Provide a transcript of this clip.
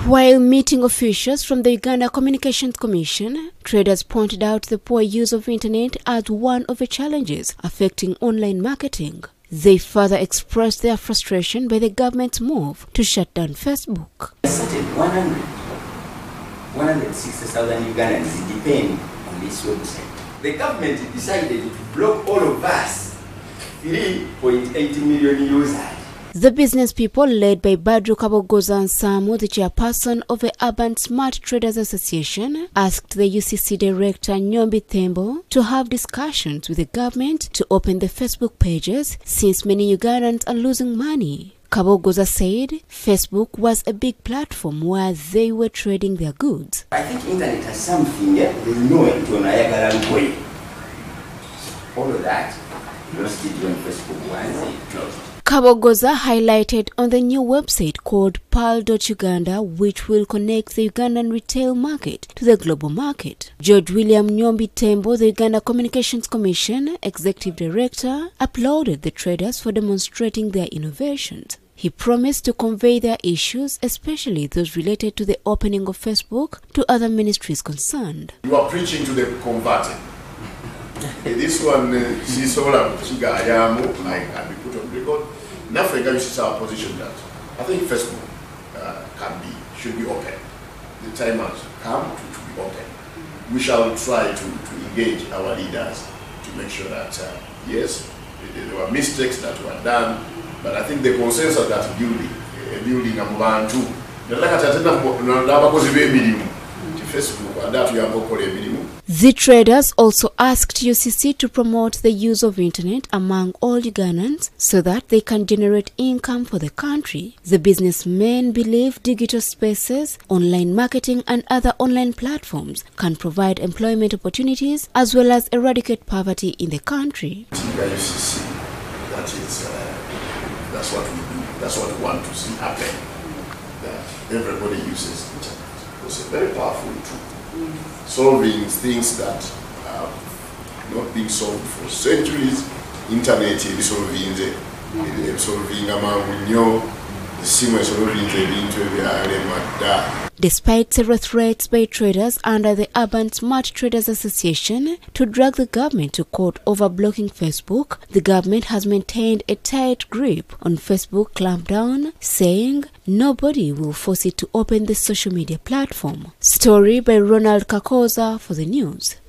While meeting officials from the Uganda Communications Commission, traders pointed out the poor use of internet as one of the challenges affecting online marketing. They further expressed their frustration by the government's move to shut down Facebook. 160,000 Ugandans depend on this website. The government decided to block all of us, 3.8 million users. The business people, led by Badru Kabogoza Nsamu, the chairperson of the Urban Smart Traders Association, asked the UCC director Nyombi Tembo to have discussions with the government to open the Facebook pages since many Ugandans are losing money. Kabogoza said Facebook was a big platform where they were trading their goods. I think internet has something they know it on a all of that lost it when Facebook once it closed. Kabogoza highlighted on the new website called Pearl.Uganda, which will connect the Ugandan retail market to the global market. George William Nyombi Tembo, the Uganda Communications Commission Executive Director, applauded the traders for demonstrating their innovations. He promised to convey their issues, especially those related to the opening of Facebook, to other ministries concerned. You are preaching to the converted. This one, she's all about I be put on record. In Africa, this is our position that I think Facebook should be open. The time has come to be open. We shall try to engage our leaders to make sure that, yes, there were mistakes that were done, but I think the consensus that building a man too. The traders also asked UCC to promote the use of internet among all Ugandans so that they can generate income for the country. The businessmen believe digital spaces, online marketing and other online platforms can provide employment opportunities as well as eradicate poverty in the country. UCC, that's what we do. That's what we want to see happen. That everybody uses internet. It's a very powerful tool. Solving things that are not being solved for centuries. Internet is solving Despite several threats by traders under the Urban Smart Traders Association to drag the government to court over blocking Facebook, the government has maintained a tight grip on Facebook clampdown, saying nobody will force it to open the social media platform. Story by Ronald Kakoza for the news.